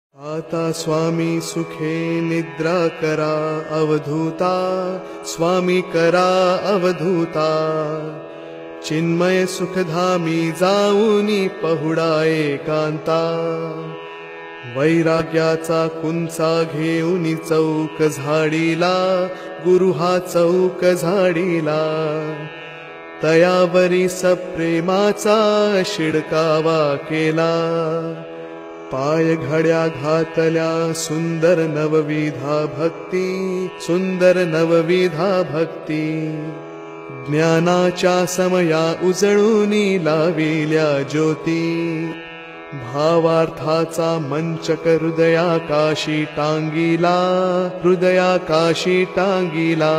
आता स्वामी सुखे निद्रा करा अवधूता, स्वामी करा अवधूता। चिन्मय सुखधामी जाऊनी पहुडा एकांता। वैराग्याचा कुंचा घेऊनी चौक झाडीला, गुरु हा चौक झाडीला। तयावरी सप्रेमाचा शिडकावा केला। पाय घड्या घातल्या सुंदर नवविधा भक्ती, सुंदर नवविधा भक्ती। ज्ञानाच्या समया उजळूनी लाविल्या ज्योती। भावार्थाचा मंचक हृदयाकाशी टांगिला, हृदयाकाशी टांगिला।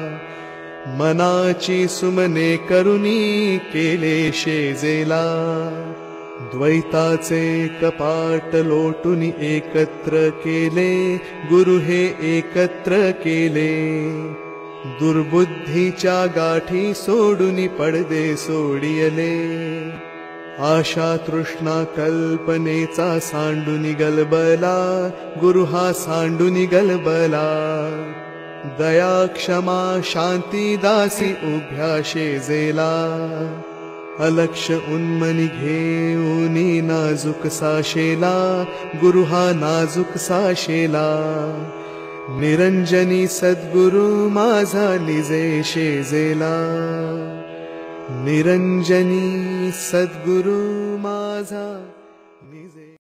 मनाची सुमने करुनी केले शेजेला। द्वैताचे कपाट लोटून एकत्र केले, गुरु हे एकत्र केले। दुर्बुद्धीच्या गाठी सोडून पडदे सोडियले। आशा तृष्णा कल्पनेचा सांडून गलबला, गुरु हा सांडून गलबला। दया क्षमा शांती दासी उभ्या शेजेला। अलक्ष उन्मनी घेऊनी नाजूक साशेला, गुरु हा नाजूक साशेला। निरंजनी सद्गुरु माझा निजे शेजेला। निरंजनी सद्गुरु माझा